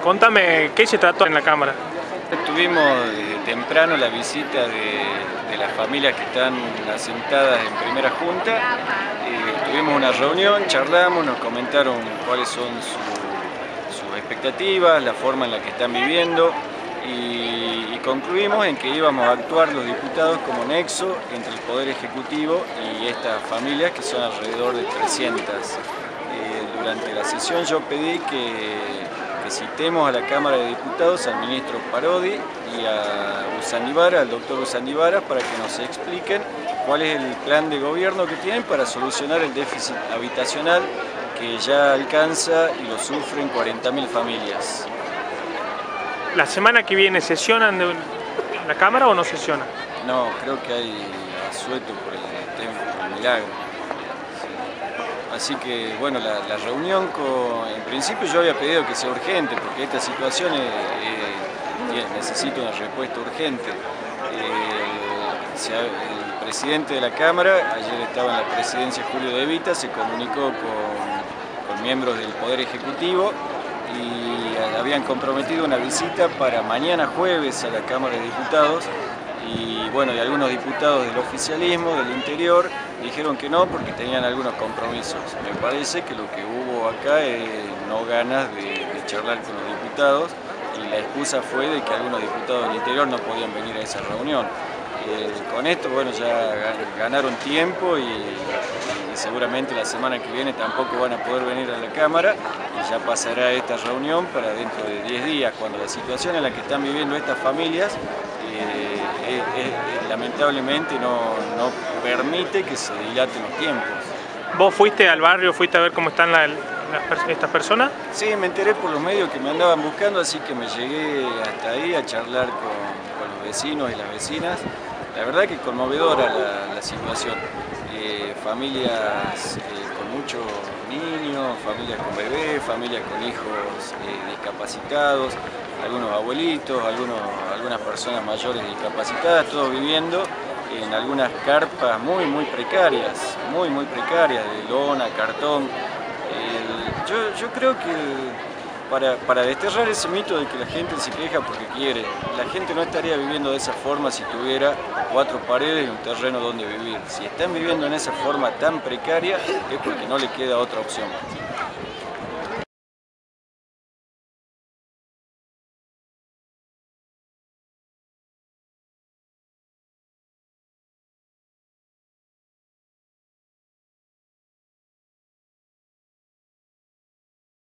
Contame, ¿qué se trató en la Cámara? Tuvimos desde temprano la visita de las familias que están asentadas en primera junta. Tuvimos una reunión, charlamos, nos comentaron cuáles son sus expectativas, la forma en la que están viviendo y concluimos en que íbamos a actuar los diputados como nexo entre el Poder Ejecutivo y estas familias, que son alrededor de 300. Durante la sesión yo pedí que citemos a la Cámara de Diputados al ministro Parodi y al doctor Usandivara, para que nos expliquen cuál es el plan de gobierno que tienen para solucionar el déficit habitacional que ya alcanza y lo sufren 40.000 familias. ¿La semana que viene sesionan la Cámara o no sesionan? No, creo que hay asueto por el milagro. Así que, bueno, la reunión en principio yo había pedido que sea urgente, porque esta situación necesita una respuesta urgente. El presidente de la Cámara, ayer estaba en la presidencia Julio De Vita, se comunicó con miembros del Poder Ejecutivo y habían comprometido una visita para mañana jueves a la Cámara de Diputados. Y bueno, y algunos diputados del oficialismo, del interior, dijeron que no porque tenían algunos compromisos. Me parece que lo que hubo acá es no ganas de charlar con los diputados, y la excusa fue de que algunos diputados del interior no podían venir a esa reunión. Con esto, bueno, ya ganaron tiempo y seguramente la semana que viene tampoco van a poder venir a la Cámara, y ya pasará esta reunión para dentro de 10 días, cuando la situación en la que están viviendo estas familias lamentablemente no permite que se dilaten los tiempos. ¿Vos fuiste al barrio, fuiste a ver cómo están estas personas? Sí, me enteré por los medios que me andaban buscando, así que me llegué hasta ahí a charlar con los vecinos y las vecinas. La verdad que conmovedora la situación. Familias con muchos niños, familias con bebés, familias con hijos discapacitados, algunos abuelitos, algunas personas mayores discapacitadas, todos viviendo en algunas carpas muy precarias, de lona, cartón. Yo creo que para desterrar ese mito de que la gente se queja porque quiere, la gente no estaría viviendo de esa forma si tuviera 4 paredes y un terreno donde vivir. Si están viviendo en esa forma tan precaria es porque no le queda otra opción.